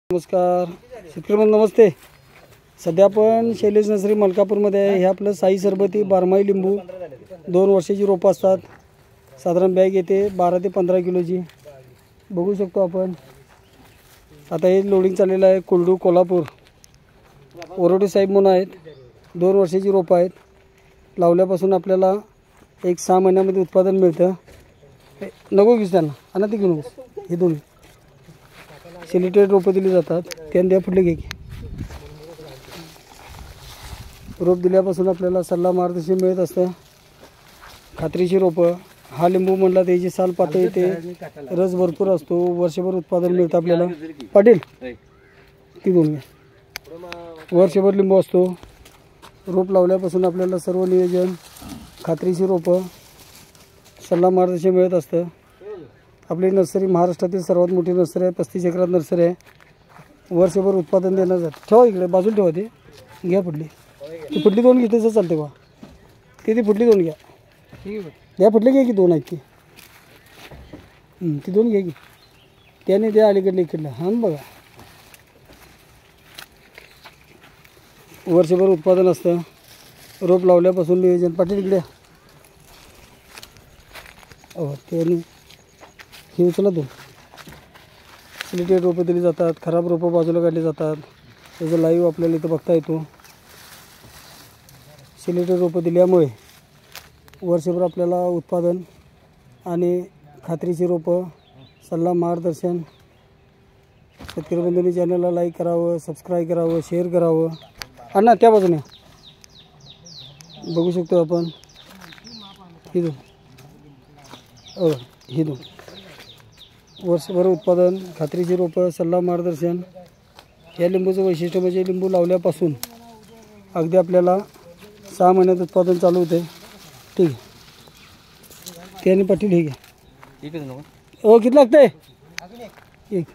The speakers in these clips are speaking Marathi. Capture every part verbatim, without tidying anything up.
नमस्कार शेतकरी बंधू, नमस्ते. सध्या आपण शैलेश नर्सरी मलकापूरमध्ये आहे. हे आपलं साई सरबती बारमाही लिंबू दोन वर्षाची रोपं असतात. साधारण बॅग येते बारा ते पंधरा किलोची. बघू शकतो आपण. आता हे लोडिंग चाललेलं आहे. कुलडू कोल्हापूर ओरोडे साहेब म्हणून आहेत. दोन वर्षाची रोपं आहेत. लावल्यापासून आपल्याला एक सहा महिन्यामध्ये उत्पादन मिळतं. नको घेऊस त्यांना आणि ते घेऊन हे दोन्ही सिलिटेड रोपं दिली जातात. त्यान द्या फुटले घे. रोप दिल्यापासून आपल्याला सल्ला मार्गदर्शन मिळत असतं. खात्रीची रोपं. हा लिंबू म्हणला त्याची साल पातळ येते, रस भरपूर असतो, वर्षभर उत्पादन मिळतं आपल्याला. पाटील ती दोन घ्या. वर्षभर लिंबू असतो. रोप लावल्यापासून आपल्याला सर्व नियोजन, खात्रीची रोपं, सल्ला मार्गदर्शन मिळत असतं. आपली नर्सरी महाराष्ट्रातील सर्वात मोठी नर्सरी आहे. पस्तीस एकरात नर्सरी आहे. वर्षभर उत्पादन देणार जात. ठेवा इकडे बाजूला ठेवा. ते घ्या फुटली. ती फुटली दोन घेते तर चालते बा. ते ती फुटली दोन घ्या. द्या फुटले घ्या की दोन आहेत की. ती दोन घ्या की. त्याने द्या अलीकडले इकडलं. हां बघा, वर्षभर उत्पादन असतं. रोप लावल्यापासून नियोजन. पाटील इकडे हो. त्याने हे उचला दोन. सिलिटेड रोपं दिली जातात. खराब रोपं बाजूला काढली जातात. त्याचं लाईव्ह आपल्याला इथं बघता येतो. सिलिटेड रोपं दिल्यामुळे वर्षभर आपल्याला उत्पादन आणि खात्रीची रोपं, सल्ला मार्गदर्शन. शेतकरी बंधूंनी चॅनलला लाईक करावं, सबस्क्राईब करावं, शेअर करावं. अण्णा त्या बाजूने बघू शकतो आपण. ही दोन हो ही दोन वर्षभर उत्पादन, खात्रीची रोपं, सल्ला मार्गदर्शन. या लिंबूचं वैशिष्ट्य म्हणजे लिंबू लावल्यापासून अगदी आपल्याला सहा महिन्यात उत्पादन चालू होते. ठीक आहे. त्याने पाटील हे घ्या. हो किती लागतंय? एक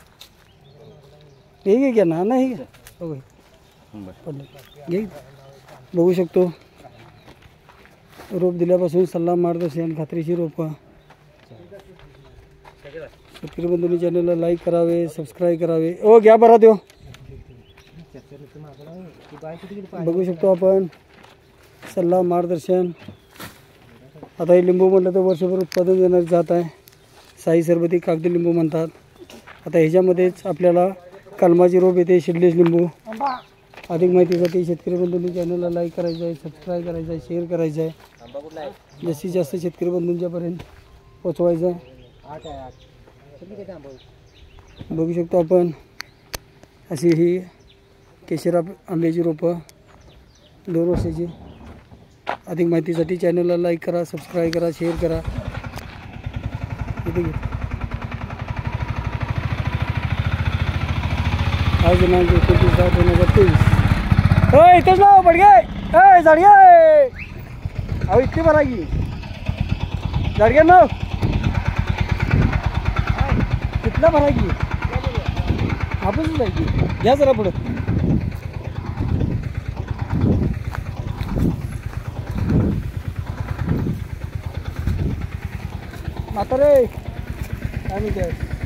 हे घे घ्या ना. नाही घ्या. हो घे. बघू शकतो. रोप दिल्यापासून सल्ला मार्गदर्शन, खात्रीची रोपं. शेतकरी बंधूंनी चॅनलला लाईक करावे, सबस्क्राईब करावे. ओ घ्या बरा देव. बघू शकतो आपण सल्ला मार्गदर्शन. आता हे लिंबू म्हटलं तर वर्षभर उत्पादन देणारी जात आहे. साई सरबती कागदी लिंबू म्हणतात. आता ह्याच्यामध्येच आपल्याला कलमाची रोप येते, शिडलेस लिंबू. अधिक माहितीसाठी शेतकरी बंधूंनी चॅनलला लाईक करायचं आहे, सबस्क्राईब करायचं आहे, शेअर करायचं आहे. जास्तीत जास्त शेतकरी बंधूंच्यापर्यंत पोचवायचं आहे. बघू शकतो आपण अशी ही केशर आंब्याची रोपं दोन वर्षाची. अधिक माहितीसाठी चॅनलला लाईक करा, सबस्क्राईब करा, शेअर करा. इथे घे. आज दिनांक एकोणतीस दहा दोन हजार तेवीस. हो इथेच ना पडगे. ए झाडगे अहो इतकी बरा की झाडगे ना कितला भरा की आपण जाय की. घ्या जरा पुढं. म्हातारे काय म्हणते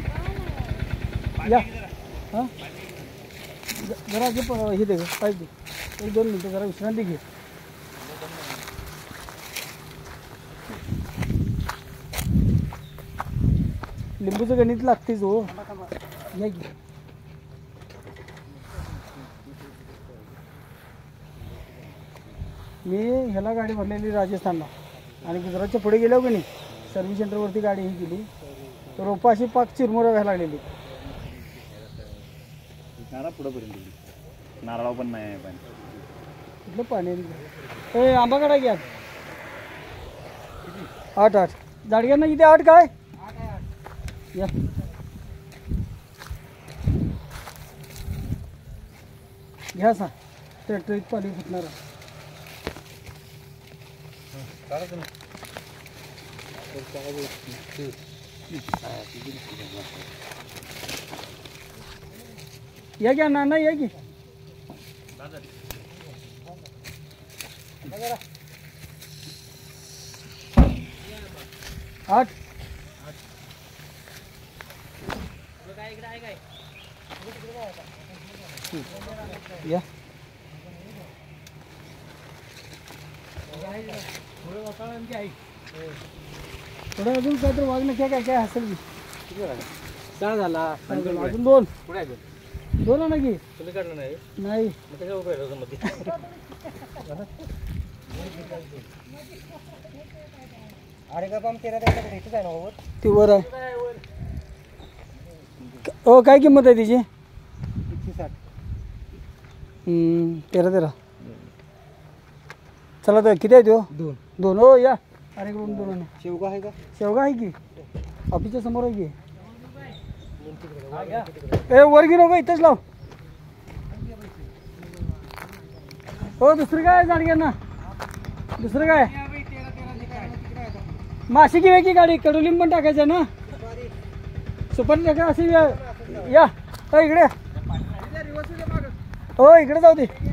या. हां जरा घे हे दे पाहिजे. एक दोन मिनटं जरा विश्रांती घे. लिंबूचं गणित लागतेच हो. या की. मी ह्याला गाडी भरलेली राजस्थानला आणि गुजरातच्या पुढे गेलो की नाही सर्व्हिस सेंटरवरती गाडी ही गेली तर रोपं अशी पाक चिरमुरा व्हायला लागलेली. पुढेपर्यंत नारळा पण नाही आहे. कुठलं पाणी ए आंबा काढा घ्या. आठ आठ जाडग्यांना किती? आठ काय या. घ्या सा ट्रॅक्टर पाणी फुटणार. या घ्या ना या की. आठ इकडे आहे काय या थोडं अजून काय तर वागणं काय काय काय असेल सहा झाला अजून दोन पुढे दोन ना की तुम्ही काढलं नाही नाही अरे का पाम तेरा त्याच्याकडे इथेच आहे ना वर ती वर आहे हो काय किंमत आहे तिची एकशे साठ तेरा तेरा चला तर किती आहे तो दोन दोन हो या अरे दोन दोन शेवगा आहे का शेवगा आहे की ऑफिसच्या समोर आहे की ए वर गिरो का इथंच लाव हो दुसरं काय जाडग्यांना दुसरं काय माशी घेऊया की गाडी कडुलिंब पण टाकायचं ना सुपारी टाका अशी या हो इकडे हो इकडे जाऊ दे